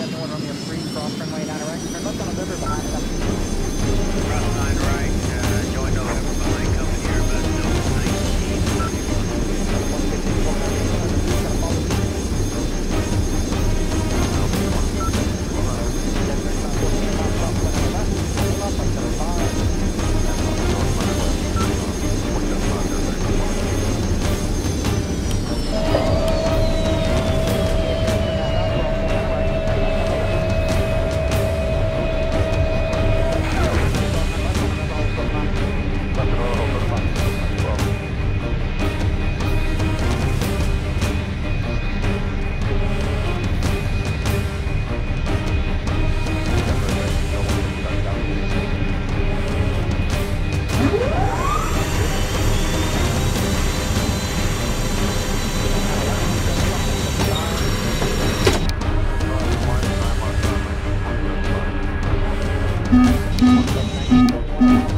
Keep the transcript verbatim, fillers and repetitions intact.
seven one Romeo three, cross runway nine right. Turn left on the river behind them. Cross nine right, uh, join November behind, coming here about November Mm-hmm.